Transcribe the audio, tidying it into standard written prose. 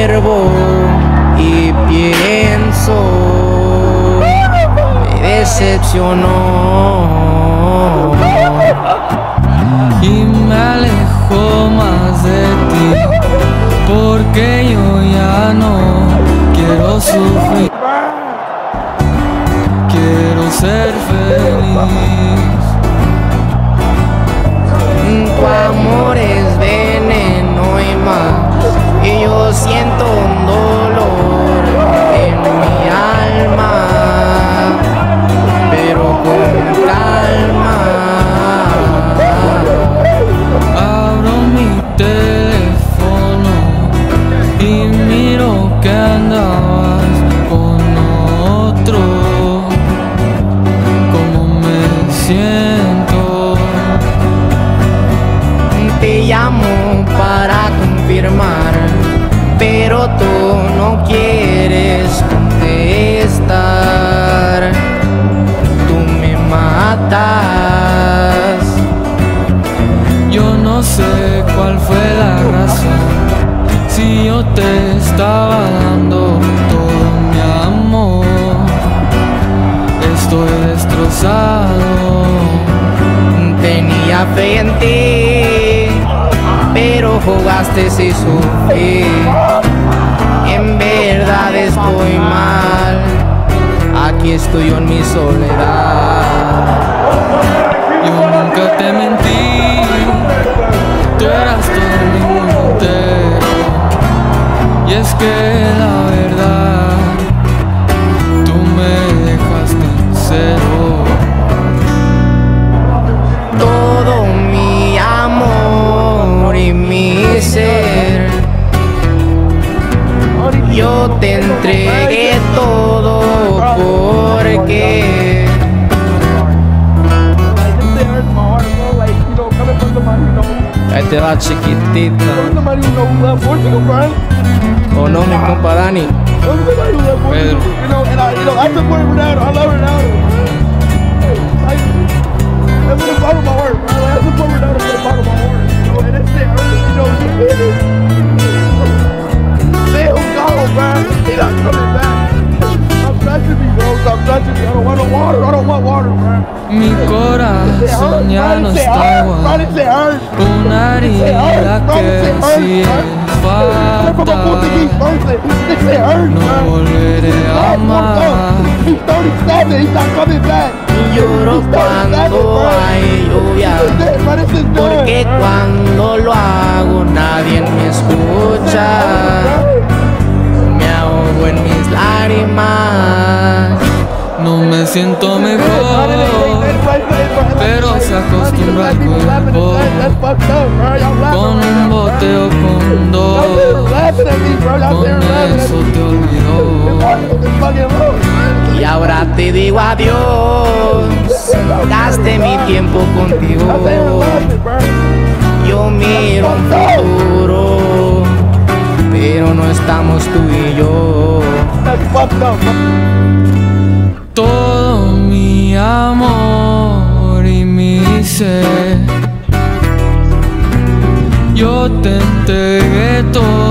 observo y pienso, me decepcionó y me alejo más de ti, porque yo ya no quiero sufrir, quiero ser feliz. Tu amor es veneno y más, y yo siento un dolor en mi alma, pero con calma. Abro mi teléfono y miro que andabas con otro. ¿Cómo me siento? Te llamo para confirmar, pero tú no quieres contestar. Tú me matas. Yo no sé cuál fue la razón, si yo te estaba dando todo mi amor. Estoy destrozado. Tenía fe en ti, pero jugaste y sufrí. En verdad estoy mal, aquí estoy yo en mi soledad. Yo nunca te mentí, tú eras todo mi mundo entero. Y es que la verdad, tú me dejaste en cero. Todo mi amor y mi ser, yo te entregué todo porque ahí te va chiquitita. O no, mi compa Dani. Pedro. Mi corazón ya no está igual, una herida que sigue fatal. No volveré a amar. Lloro cuando hay lluvia, porque cuando lo hago nadie me escucha. Me ahogo en mis lágrimas. No me siento mejor, pero se acostumbra al cuerpo. Con un bote o con dos, con eso te olvidó. Y ahora te digo adiós, gasté mi tiempo contigo. Yo miro un futuro, pero no estamos tú y yo. Todo mi amor y mi ser, yo te entregué todo.